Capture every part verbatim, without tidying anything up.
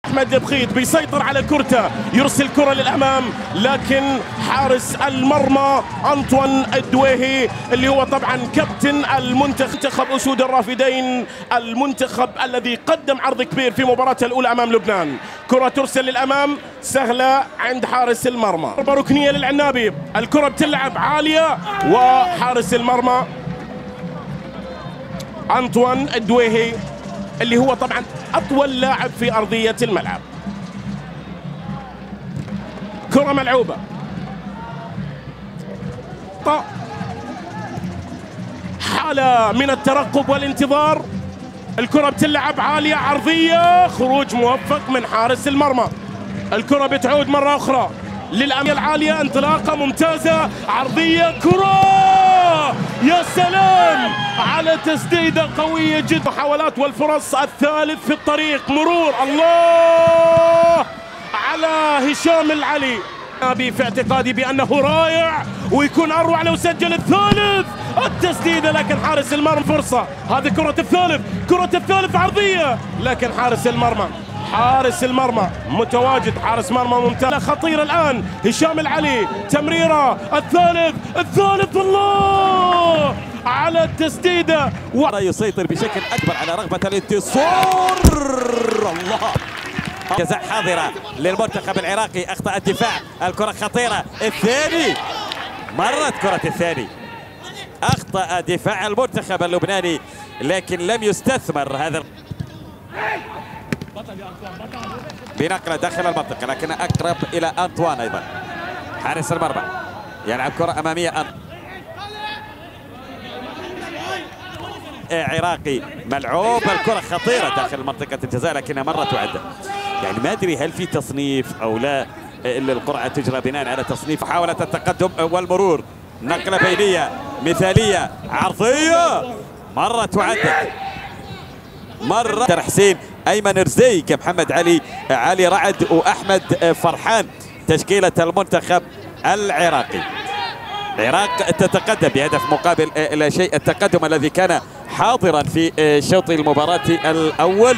أحمد بخيت بيسيطر على كرته، يرسل كرة للأمام، لكن حارس المرمى أنطوان الدويهي اللي هو طبعا كابتن المنتخب أسود الرافدين، المنتخب الذي قدم عرض كبير في مباراته الأولى أمام لبنان. كرة ترسل للأمام سهلة عند حارس المرمى، ضربة ركنية للعنابي، الكرة بتلعب عالية وحارس المرمى أنطوان الدويهي اللي هو طبعا أطول لاعب في أرضية الملعب. كرة ملعوبة، حالة من الترقب والانتظار، الكرة بتلعب عالية عرضية، خروج موفق من حارس المرمى. الكرة بتعود مرة أخرى للأمامية العالية، انطلاقة ممتازة عرضية، كرة يا سلام على تسديدة قوية جدا. محاولات والفرص الثالث في الطريق، مرور الله على هشام العلي. أبي في اعتقادي بأنه رائع ويكون أروع لو سجل الثالث. التسديدة لكن حارس المرمى فرصة، هذه كرة الثالث، كرة الثالث عرضية لكن حارس المرمى حارس المرمى متواجد، حارس مرمى ممتاز خطير الآن. هشام العلي تمريرة، الثالث الثالث الله على التسديدة و... يسيطر بشكل أكبر على رغبة الانتصار. الله، جزاء حاضرة للمنتخب العراقي، أخطأ الدفاع، الكرة خطيرة، الثاني مرت كرة الثاني، أخطأ دفاع المنتخب اللبناني لكن لم يستثمر هذا بنقلة داخل المنطقة، لكن أقرب إلى أنطوان أيضا حارس المرمى، يلعب كرة أمامية أن... عراقي ملعوب، الكرة خطيرة داخل منطقة الجزاء لكنها مرت وعدة. يعني ما أدري هل في تصنيف أو لا، القرعة تجرى بناء على تصنيف. محاولة التقدم والمرور، نقلة بينية مثالية عرضية، مرت وعدت، مرة حسين، أيمن رزيق، محمد علي، علي رعد وأحمد فرحان تشكيلة المنتخب العراقي. العراق تتقدم بهدف مقابل لا شيء، التقدم الذي كان حاضرا في شوط المباراة الأول.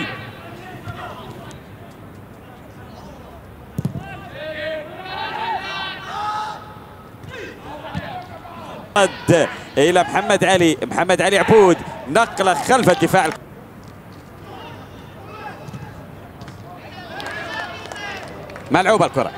إلى محمد علي، محمد علي عبود، نقلة خلف الدفاع، ملعوبة الكرة،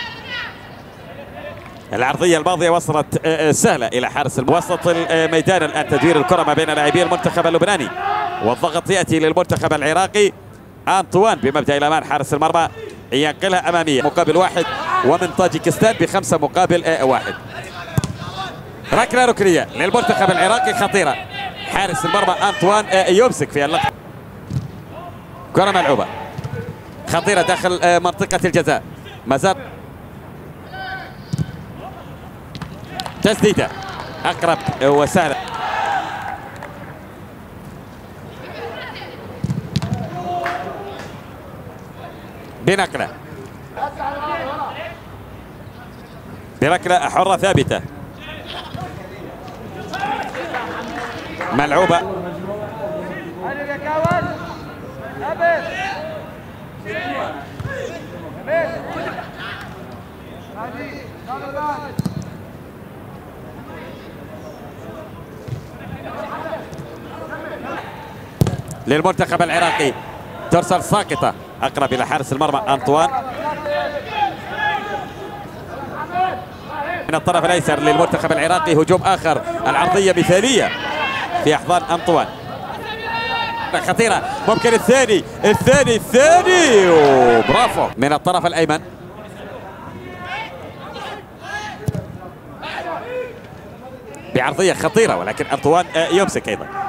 العرضية الماضية وصلت سهلة إلى حارس وسط الميدان. الآن تدوير الكرة ما بين لاعبي المنتخب اللبناني والضغط يأتي للمنتخب العراقي. أنطوان بمبدأ الأمان حارس المرمى ينقلها أمامية مقابل واحد، ومن طاجيكستان بخمسة مقابل واحد. ركلة ركنية للمنتخب العراقي خطيرة، حارس المرمى أنطوان يمسك في اللقطة، كرة ملعوبة خطيرة داخل منطقة الجزاء، مازال تسديدة أقرب وسهلة، بنقلة بركلة حرة ثابتة، ملعوبة للمنتخب العراقي، ترسل ساقطة أقرب إلى حارس المرمى أنطوان. من الطرف الأيسر للمنتخب العراقي هجوم آخر، العرضية مثالية في أحضان أنطوان، خطيرة، ممكن الثاني الثاني الثاني وبرافو من الطرف الأيمن، بعرضية خطيرة ولكن أنطوان يمسك أيضا.